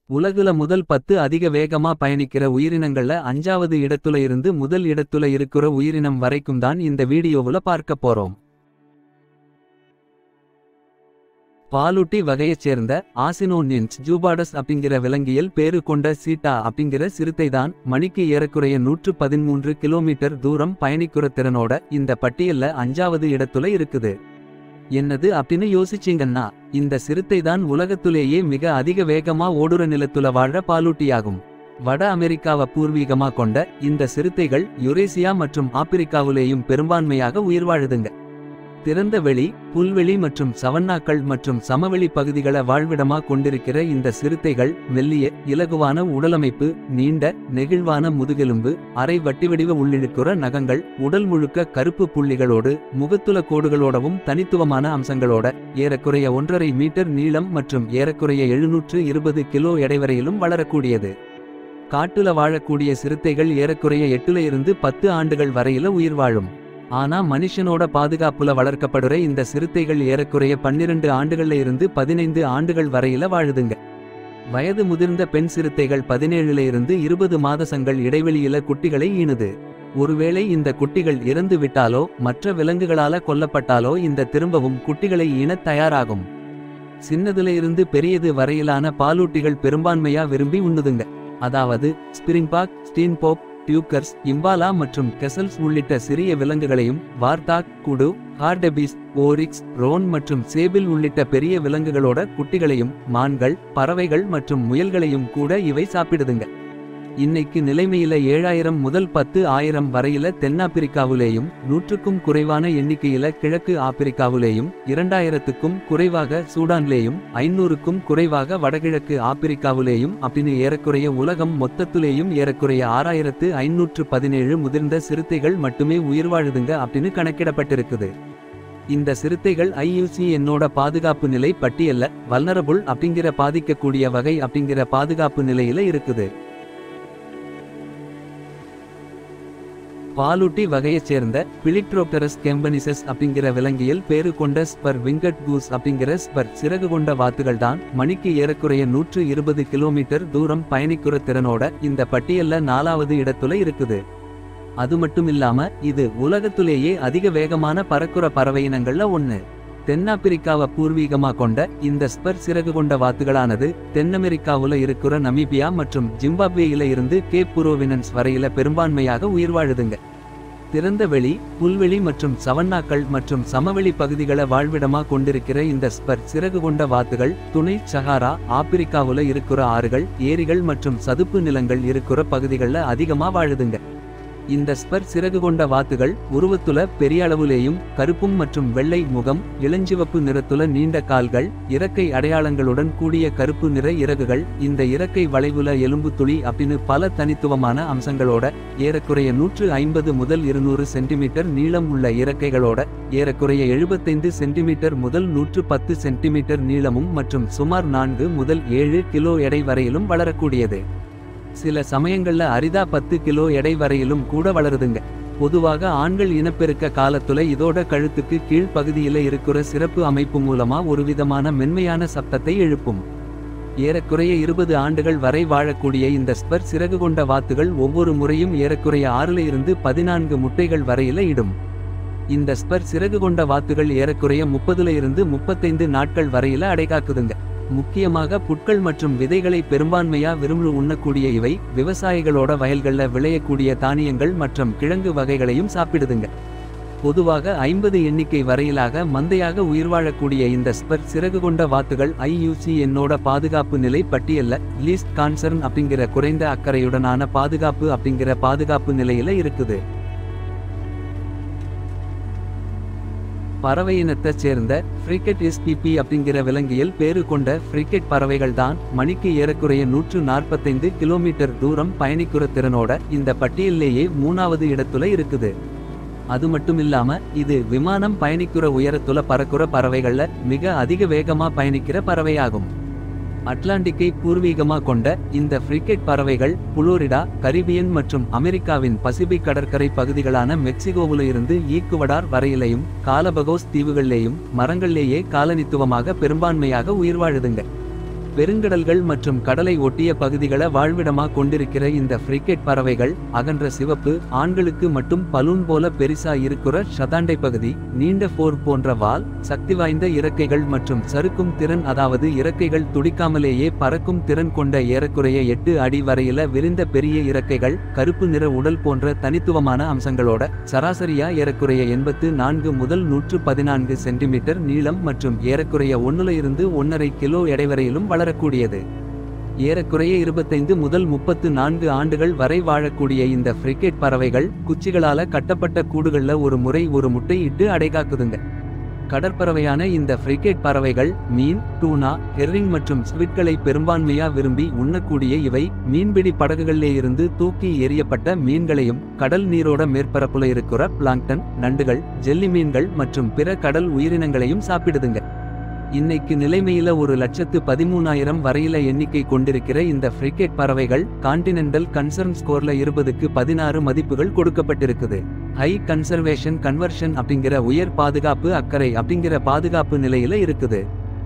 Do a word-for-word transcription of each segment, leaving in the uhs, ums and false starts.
உலகுல முதல் பத்து அதிக வேகமா பயணிக்கிற உயிரினங்கள்ல அஞ்சாவது இடத்துல இருந்து முதல் இடத்துல இருக்கிற உயிரினம் வரைக்கும் தான் இந்த வீடியோவுல பார்க்க போறோம். பாலூட்டி வகையைச் சேர்ந்த ஆசினோனின்ஸ் ஜூபாடஸ் அப்படிங்கிற விலங்கியல் பேரு கொண்ட சீட்டா அப்படிங்கிற சிறுத்தை தான் மணிக்கு ஏறக்குறைய நூற்று பதிமூன்று கிலோமீட்டர் தூரம் பயணிக்கிற திறனோட இந்த பட்டியல்ல அஞ்சாவது இடத்துல இருக்குது. என்னது அப்படின்னு யோசிச்சீங்கன்னா, இந்த சிறுத்தை தான் உலகத்துலேயே மிக அதிக வேகமா ஓடுற நிலத்துல வாழ பாலூட்டியாகும். வட அமெரிக்காவை பூர்வீகமா கொண்ட இந்த சிறுத்தைகள் யுரேசியா மற்றும் ஆப்பிரிக்காவிலேயும் பெரும்பான்மையாக உயிர் வாழுதுங்க. திறந்த வெளி, புல்வெளி மற்றும் சவன்னாக்கள் மற்றும் சமவெளி பகுதிகளை வாழ்விடமா கொண்டிருக்கிற இந்த சிறுத்தைகள் மெல்லிய இலகுவான உடலமைப்பு, நீண்ட நெகிழ்வான முதுகெலும்பு, அரை வட்டிவடிவ உள்ளிழுக்கிற நகங்கள், உடல் முழுக்க கருப்பு புள்ளிகளோடு முகத்துல கோடுகளோடவும் தனித்துவமான அம்சங்களோட ஏறக்குறைய ஒன்றரை மீட்டர் நீளம் மற்றும் ஏறக்குறைய எழுநூற்று இருபது கிலோ எடை வரையிலும் வளரக்கூடியது. காட்டுல வாழக்கூடிய சிறுத்தைகள் ஏறக்குறைய எட்டுல இருந்து பத்து ஆண்டுகள் வரையில உயிர் வாழும். ஆனா மனுஷனோட பாதுகாப்புல வளர்க்கப்படுற இந்த சிறுத்தைகள் ஏறக்குறைய பன்னிரண்டு ஆண்டுகள்ல இருந்து பதினைந்து ஆண்டுகள் வரையில வாழுதுங்க. வயது முதிர்ந்த பெண் சிறுத்தைகள் பதினேழுல இருந்து இருபது மாதங்கள் இடைவெளியில குட்டிகளை ஈனுது. ஒருவேளை இந்த குட்டிகள் இறந்து விட்டாலோ மற்ற விலங்குகளால கொல்லப்பட்டாலோ இந்த திரும்பவும் குட்டிகளை ஈனத் தயாராகும். சின்னதுல இருந்து பெரியது வரையிலான பாலூட்டிகள் பெரும்பான்மையா விரும்பி உண்ணுதுங்க. அதாவது ஸ்பிரிங்பாக், ஸ்டீன்போக், டியூக்கர்ஸ், இம்பாலா மற்றும் கெசல்ஸ் உள்ளிட்ட சிறிய விலங்குகளையும், வார்தாக், குடு, ஹார்டெபீஸ், ஓரிக்ஸ், ரோன் மற்றும் சேபில் உள்ளிட்ட பெரிய விலங்குகளோட குட்டிகளையும், மான்கள், பறவைகள் மற்றும் முயல்களையும் கூட இவை சாப்பிடுதுங்க. இன்னைக்கு நிலைமையில ஏழாயிரம் முதல் பத்து ஆயிரம் வரையில தென்னாப்பிரிக்காவிலேயும், நூற்றுக்கும் குறைவான எண்ணிக்கையில கிழக்கு ஆப்பிரிக்காவிலேயும், இரண்டாயிரத்துக்கும் குறைவாக சூடான்லேயும், ஐநூறுக்கும் குறைவாக வடகிழக்கு ஆப்பிரிக்காவிலேயும் அப்படின்னு ஏறக்குறைய உலகம் மொத்தத்திலேயும் ஏறக்குறைய ஆறாயிரத்து ஐநூற்று பதினேழு முதிர்ந்த சிறுத்தைகள் மட்டுமே உயிர் வாழுதுங்க அப்படின்னு கணக்கிடப்பட்டிருக்குது. இந்த சிறுத்தைகள் ஐ யூ சி என்னோட பாதுகாப்பு நிலை பட்டியல்ல வல்னரபுள் அப்படிங்கிற பாதிக்கக்கூடிய வகை அப்படிங்கிற பாதுகாப்பு நிலையில இருக்குது. பாலூட்டி வகையைச் சேர்ந்த பிலிட்ரோப்டரஸ் கெம்பனிசஸ் அப்படிங்கிற விலங்கியல் பேரு கொண்ட ஸ்பர் விங்கட் கூஸ் அப்படிங்கிற ஸ்பர் சிறகு கொண்ட வாத்துகள் தான் மணிக்கு ஏறக்குறைய நூற்று இருபது கிலோமீட்டர் தூரம் பயணிக்கிற திறனோட இந்த பட்டியல்ல நாலாவது இடத்துல இருக்குது. அது மட்டும் இல்லாம இது உலகத்திலேயே அதிக வேகமான பறக்குற பறவை இனங்கள்ல ஒண்ணு. தென்னாப்பிரிக்காவை பூர்வீகமா கொண்ட இந்த ஸ்பர் சிறகு கொண்ட வாத்துகளானது தென்னமெரிக்காவுல இருக்கிற நமீபியா மற்றும் ஜிம்பாப்வேயில இருந்து கேப் புரோவினன்ஸ் வரையில பெரும்பான்மையாக உயிர் வாழுதுங்க. திறந்த வெளி, புல்வெளி மற்றும் சவன்னாக்கள் மற்றும் சமவெளி பகுதிகளை வாழ்விடமா கொண்டிருக்கிற இந்த ஸ்பர் சிறகு கொண்ட வாத்துகள் துணை சஹாரா ஆப்பிரிக்காவுல இருக்கிற ஆறுகள், ஏரிகள் மற்றும் சதுப்பு நிலங்கள் இருக்கிற பகுதிகளில் அதிகமா வாழுதுங்க. இந்த ஸ்பர் சிறகு கொண்ட வாத்துகள் உருவத்துல பெரிய அளவுலேயும் கருப்பும் மற்றும் வெள்ளை முகம், இளஞ்சிவப்பு நிறத்துல நீண்ட கால்கள், இறக்கை அடையாளங்களுடன் கூடிய கருப்பு நிற இறகுகள், இந்த இறக்கை வளைவுல எலும்பு துளி அப்படின்னு பல தனித்துவமான அம்சங்களோட ஏறக்குறைய நூற்று ஐம்பது முதல் இருநூறு சென்டிமீட்டர் நீளம் உள்ள இறக்கைகளோட ஏறக்குறைய எழுபத்தைந்து சென்டிமீட்டர் முதல் நூற்று பத்து சென்டிமீட்டர் நீளமும் மற்றும் சுமார் நான்கு முதல் ஏழு கிலோ எடை வரையிலும் வளரக்கூடியது. சில சமயங்கள்ல அரிதா பத்து கிலோ எடை வரையிலும் கூட வளருதுங்க. பொதுவாக ஆண்கள் இனப்பெருக்க காலத்துல இதோட கழுத்துக்கு கீழ் பகுதியில இருக்கிற சிறப்பு அமைப்பு மூலமா ஒரு விதமான மென்மையான சப்தத்தை எழுப்பும். ஏறக்குறைய இருபது ஆண்டுகள் வரை வாழக்கூடிய இந்த ஸ்பர் சிறகு கொண்ட வாத்துகள் ஒவ்வொரு முறையும் ஏறக்குறைய ஆறுல இருந்து பதினான்கு முட்டைகள் வரையில இடும். இந்த ஸ்பர் சிறகு கொண்ட வாத்துகள் ஏறக்குறைய முப்பதுல இருந்து முப்பத்தைந்து நாட்கள் வரையில அடைகாக்குதுங்க. முக்கியமாக புட்கள் மற்றும் விதைகளை பெரும்பான்மையா விரும்பி உண்ணக்கூடிய இவை விவசாயிகளோட வயல்கள்ல விளையக்கூடிய தானியங்கள் மற்றும் கிழங்கு வகைகளையும் சாப்பிடுதுங்க. பொதுவாக ஐம்பது எண்ணிக்கை வரையிலாக மந்தையாக உயிர் வாழக்கூடிய இந்த ஸ்பர் சிறகு கொண்ட வாத்துகள் ஐ யூ சி என்னோட பாதுகாப்பு நிலை பட்டியல்ல லீஸ்ட் கான்சர்ன் அப்படிங்கிற குறைந்த அக்கறையுடனான பாதுகாப்பு அப்படிங்கிற பாதுகாப்பு நிலையில இருக்குது. பறவை இனத்தைச் சேர்ந்த ஃப்ரிகெட் எஸ் பி பி அப்படிங்கிற விலங்கியல் பேரு கொண்ட ஃப்ரிகெட் பறவைகள் தான் மணிக்கு ஏறக்குறைய நூற்று நாற்பத்தைந்து கிலோமீட்டர் தூரம் பயணிக்கிற திறனோட இந்த பட்டியலிலேயே மூணாவது இடத்துல இருக்குது. அது மட்டும் இல்லாம இது விமானம் பயணிக்கிற உயரத்துல பறக்குற பறவைகள்ல மிக அதிக வேகமா பயணிக்கிற பறவையாகும். அட்லாண்டிக்கை பூர்வீகமா கொண்ட இந்த ஃப்ரிகேட் பறவைகள் புளோரிடா, கரிபியன் மற்றும் அமெரிக்காவின் பசிபிக் கடற்கரை பகுதிகளான மெக்சிகோவுல இருந்து ஈக்குவடார் வரையிலையும் காலபகோஸ் தீவுகளிலேயும் மரங்களிலேயே காலனித்துவமாக பெரும்பான்மையாக உயிர் வாழுதுங்க. பெருங்கடல்கள் மற்றும் கடலை ஒட்டிய பகுதிகளை வாழ்விடமா கொண்டிருக்கிற இந்த ஃப்ரிகேட் பறவைகள் அகன்ற சிவப்பு, ஆண்களுக்கு மட்டும் பலூன் போல பெரிசா இருக்கிற ஷதாண்டை பகுதி, நீண்ட போர் போன்ற வால், சக்தி வாய்ந்த இறக்கைகள் மற்றும் சறுக்கும் திறன், அதாவது இறக்கைகள் துடிக்காமலேயே பறக்கும் திறன் கொண்ட ஏறக்குறைய எட்டு அடி வரையில விரிந்த பெரிய இறக்கைகள், கருப்பு நிற உடல் போன்ற தனித்துவமான அம்சங்களோட சராசரியா ஏறக்குறைய எண்பத்து நான்கு முதல் நூற்று பதினான்கு சென்டிமீட்டர் நீளம் மற்றும் ஏறக்குறைய ஒன்னுல இருந்து ஒன்னரை கிலோ எடை வரையிலும் வளரக்கூடியது. ஏறக்குறைய இருபத்தைந்து முதல் முப்பத்து நான்கு ஆண்டுகள் வரை வாழக்கூடிய இந்த ஃப்ரிகேட் பறவைகள் குச்சிகளால கட்டப்பட்ட கூடுகள்ல ஒரு முறை ஒரு முட்டை இட்டு அடைகாக்குதுங்க. கடற்பறவையான இந்த ஃப்ரிகேட் பறவைகள் மீன், டூனா, ஹெர்ரிங் மற்றும் ஸ்விட்களை பெரும்பான்மையா விரும்பி உண்ணக்கூடிய இவை மீன்பிடி படகுகளிலே இருந்து தூக்கி எறியப்பட்ட மீன்களையும், கடல் நீரோட மேற்பரப்புல இருக்கிற பிளாங்டன், நண்டுகள், ஜெல்லி மீன்கள் மற்றும் பிற கடல் உயிரினங்களையும் சாப்பிடுதுங்க. இன்னைக்கு நிலைமையில ஒரு லட்சத்து பதிமூணாயிரம் வரையில எண்ணிக்கை கொண்டிருக்கிற இந்த ஃப்ரிகேட் பறவைகள் கான்டினென்டல் கன்சர்ன் ஸ்கோர்ல இருபதுக்கு பதினாறு மதிப்புகள் கொடுக்கப்பட்டிருக்குது. ஹை கன்சர்வேஷன் கன்வர்ஷன் அப்படிங்கிற உயர் பாதுகாப்பு அக்கறை அப்படிங்கிற பாதுகாப்பு நிலையில இருக்குது.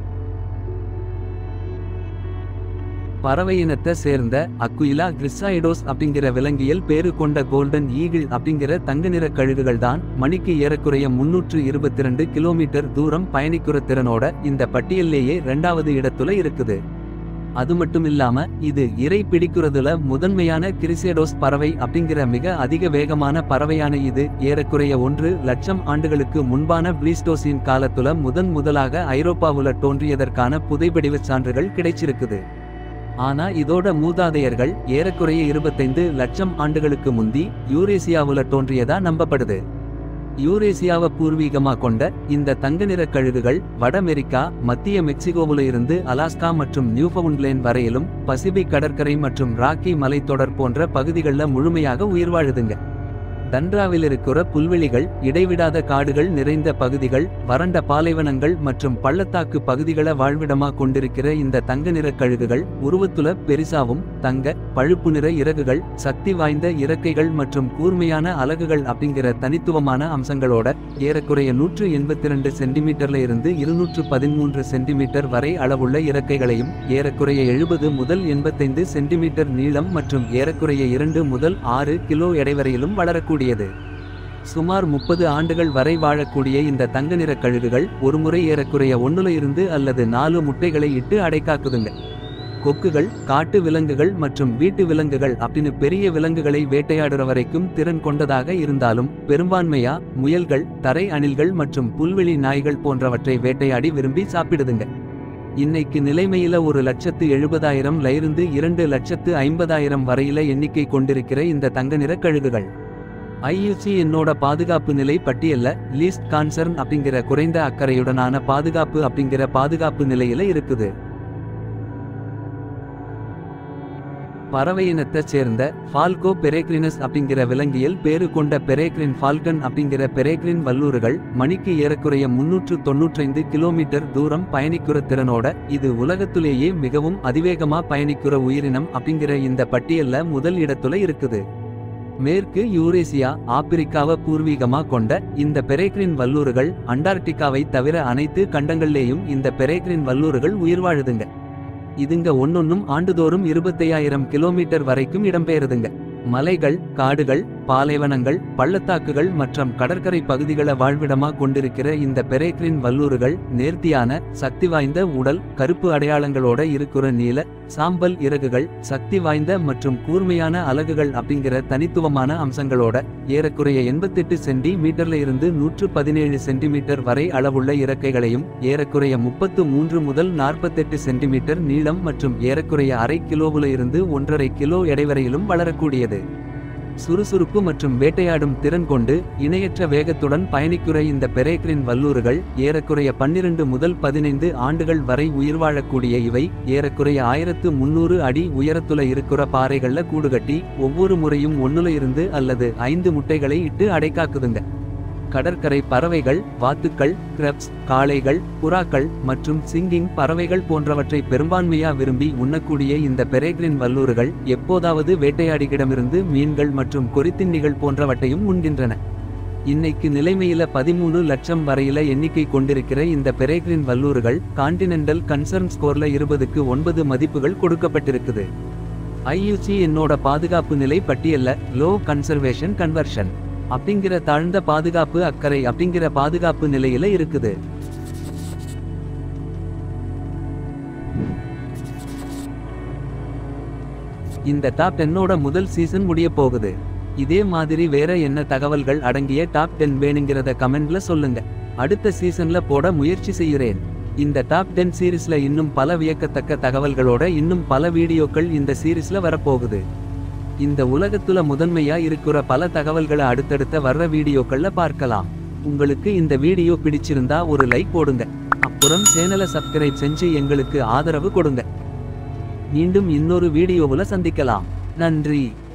பறவை இனத்தை சேர்ந்த அக்குயிலா கிரிசாய்டோஸ் அப்படிங்கிற விலங்கியல் பேரு கொண்ட கோல்டன் ஈகிள் அப்படிங்கிற தங்க நிற கழுகுகள் தான் மணிக்கு ஏறக்குறைய முன்னூற்று இருபத்தி ரெண்டு கிலோமீட்டர் தூரம் பயணிக்கிற திறனோட இந்த பட்டியல்லேயே இரண்டாவது இடத்துல இருக்குது. அது மட்டும் இல்லாம இது இரை பிடிக்கிறதுல முதன்மையான கிரிசேடோஸ் பறவை அப்படிங்கிற மிக அதிக வேகமான பறவையான இது ஏறக்குறைய ஒன்று லட்சம் ஆண்டுகளுக்கு முன்பான பிளீஸ்டோசின் காலத்துல முதன் முதலாக ஐரோப்பாவுல தோன்றியதற்கான புதைபடிவ சான்றுகள் கிடைச்சிருக்குது. ஆனா இதோட மூதாதையர்கள் ஏறக்குறைய இருபத்தைந்து லட்சம் ஆண்டுகளுக்கு முந்தி யூரேசியாவுல தோன்றியதா நம்பப்படுது. யூரேசியாவை பூர்வீகமா கொண்ட இந்த தங்க நிற கழுகுகள் வட அமெரிக்கா, மத்திய மெக்சிகோவுல இருந்து அலாஸ்கா மற்றும் நியூஃபவுண்ட்லேண்ட் வரையிலும் பசிபிக் கடற்கரை மற்றும் ராக்கி மலைத்தொடர் போன்ற பகுதிகளில் முழுமையாக உயிர் வாழுதுங்க. தண்ட்ராவில் இருக்கிற புல்வெளிகள், இடைவிடாத காடுகள் நிறைந்த பகுதிகள், வறண்ட பாலைவனங்கள் மற்றும் பள்ளத்தாக்கு பகுதிகளை வாழ்விடமா கொண்டிருக்கிற இந்த தங்க நிற கழுகுகள் உருவத்துல பெரிசாவும், தங்க பழுப்பு நிற இறகுகள், சக்தி வாய்ந்த இறக்கைகள் மற்றும் கூர்மையான அலகுகள் அப்படிங்கிற தனித்துவமான அம்சங்களோட ஏறக்குறைய நூற்று எண்பத்தி இரண்டு சென்டிமீட்டர்ல இருந்து இருநூற்று பதிமூன்று சென்டிமீட்டர் வரை அளவுள்ள இறக்கைகளையும், ஏறக்குறைய எழுபது முதல் எண்பத்தைந்து சென்டிமீட்டர் நீளம் மற்றும் ஏறக்குறைய இரண்டு முதல் ஆறு கிலோ எடை வரையிலும் வளரக்கூடிய சுமார் முப்பது ஆண்டுகள் வரை வாழக்கூடிய இந்த தங்க நிற கழுகுகள் ஒருமுறை ஏறக்குறைய ஒன்னுல இருந்து அல்லது நாலு முட்டைகளை இட்டு அடைக்காக்குதுங்க. கொக்குகள், காட்டு விலங்குகள் மற்றும் வீட்டு விலங்குகள் அப்படின்னு பெரிய விலங்குகளை வேட்டையாடுற வரைக்கும் திறன் கொண்டதாக இருந்தாலும் பெரும்பான்மையா முயல்கள், தரை அணில்கள் மற்றும் புல்வெளி நாய்கள் போன்றவற்றை வேட்டையாடி விரும்பி சாப்பிடுதுங்க. இன்னைக்கு நிலைமையில ஒரு லட்சத்து எழுபதாயிரம் இருந்து இரண்டு லட்சத்து ஐம்பதாயிரம் வரையில எண்ணிக்கை கொண்டிருக்கிற இந்த தங்க நிற கழுகுகள் ஐ யு சி என்னோட பாதுகாப்பு நிலை பட்டியல்ல லீஸ்ட் கான்சர்ன் அப்படிங்கிற குறைந்த அக்கறையுடனான பாதுகாப்பு அப்படிங்கிற பாதுகாப்பு நிலையில இருக்குது. பறவை இனத்தை சேர்ந்த ஃபால்கோ பெரேக்ரினஸ் அப்படிங்கிற விலங்கியல் பேரு கொண்ட பெரேக்ரின் ஃபால்கன் அப்படிங்கிற பெரேக்ரின் வல்லூறுகள் மணிக்கு ஏறக்குறைய முன்னூற்று தொன்னூற்றைந்து கிலோமீட்டர் தூரம் பயணிக்கிற திறனோட இது உலகத்திலேயே மிகவும் அதிவேகமா பயணிக்கிற உயிரினம் அப்படிங்கிற இந்த பட்டியல்ல முதல் இடத்துல இருக்குது. மேற்கு யூரேசியா, ஆப்பிரிக்காவை பூர்வீகமா கொண்ட இந்த பெரேக்ரின் வல்லூறுகள் அண்டார்டிகாவை தவிர அனைத்து கண்டங்கள்லேயும் இந்த பெரேக்ரின் வல்லூறுகள் உயிர் வாழுதுங்க. இதுங்க ஒன்னொன்னும் ஆண்டுதோறும் இருபத்தையாயிரம் கிலோமீட்டர் வரைக்கும் இடம்பெயருதுங்க. மலைகள், காடுகள், பாலைவனங்கள், பள்ளத்தாக்குகள் மற்றும் கடற்கரை பகுதிகளை வாழ்விடமா கொண்டிருக்கிற இந்த பெரேக்ரின் வல்லூறுகள் நேர்த்தியான, சக்தி வாய்ந்த உடல், கருப்பு அடையாளங்களோட இருக்கிற நீல, சாம்பல் இறகுகள், சக்தி வாய்ந்த மற்றும் கூர்மையான அலகுகள் அப்படிங்கிற தனித்துவமான அம்சங்களோட ஏறக்குறைய எண்பத்தெட்டு சென்டி மீட்டர்ல இருந்து நூற்று பதினேழு சென்டிமீட்டர் வரை அளவுள்ள இறக்கைகளையும், ஏறக்குறைய முப்பத்து மூன்று முதல் நாற்பத்தெட்டு சென்டிமீட்டர் நீளம் மற்றும் ஏறக்குறைய அரை கிலோவுல இருந்து ஒன்றரை கிலோ எடை வரையிலும் வளரக்கூடியது. சுறுசுறுப்பு மற்றும் வேட்டையாடும் திறன் கொண்டு இணையற்ற வேகத்துடன் பயணிக்கிற இந்த பெரேக்ரின் வல்லூறுகள் ஏறக்குறைய பன்னிரண்டு முதல் பதினைந்து ஆண்டுகள் வரை உயிர் வாழக்கூடிய இவை ஏறக்குறைய ஆயிரத்து முன்னூறு அடி உயரத்துல இருக்கிற பாறைகள்ல கூடுகட்டி ஒவ்வொரு முறையும் ஒன்னுல இருந்து அல்லது ஐந்து முட்டைகளை இட்டு அடைக்காக்குதுங்க. கடற்கரை பறவைகள், வாத்துக்கள், கிரப்ஸ், காளைகள், புறாக்கள் மற்றும் சிங்கிங் பறவைகள் போன்றவற்றை பெரும்பான்மையா விரும்பி உண்ணக்கூடிய இந்த பெரேக்ரின் வல்லூறுகள் எப்போதாவது வேட்டையாடியிடமிருந்து மீன்கள் மற்றும் கொறித்தின்னிகள் போன்றவற்றையும் உண்கின்றன. இன்னைக்கு நிலைமையில பதிமூணு லட்சம் வரையில எண்ணிக்கை கொண்டிருக்கிற இந்த பெரேக்ரின் வல்லூறுகள் கான்டினென்டல் கன்சர்ன் ஸ்கோர்ல இருபதுக்கு ஒன்பது மதிப்புகள் கொடுக்கப்பட்டிருக்குது. ஐ யூ சி என்னோட பாதுகாப்பு நிலை பட்டியல்ல லோ கன்சர்வேஷன் கன்வர்ஷன் அப்படிங்கிற தாழ்ந்த பாதுகாப்பு அக்கறை அப்படிங்கிற பாதுகாப்பு நிலையில இருக்குது. இந்த டாப் டென்னோட முதல் சீசன் முடிய போகுது. இதே மாதிரி வேற என்ன தகவல்கள் அடங்கிய டாப் டென் வேணுங்கிறத கமெண்ட்ல சொல்லுங்க. அடுத்த சீசன்ல போட முயற்சி செய்கிறேன். இந்த டாப் டென் சீரிஸ்ல இன்னும் பல வியக்கத்தக்க தகவல்களோட இன்னும் பல வீடியோக்கள் இந்த சீரிஸ்ல வரப்போகுது. இந்த உலகத்துல முதன்மையா இருக்கிற பல தகவல்களை அடுத்தடுத்த வர்ற வீடியோக்கள்ல பார்க்கலாம். உங்களுக்கு இந்த வீடியோ பிடிச்சிருந்தா ஒரு லைக் போடுங்க. அப்புறம் சேனலை சப்ஸ்கிரைப் செஞ்சு எங்களுக்கு ஆதரவு கொடுங்க. மீண்டும் இன்னொரு வீடியோவுல சந்திக்கலாம். நன்றி.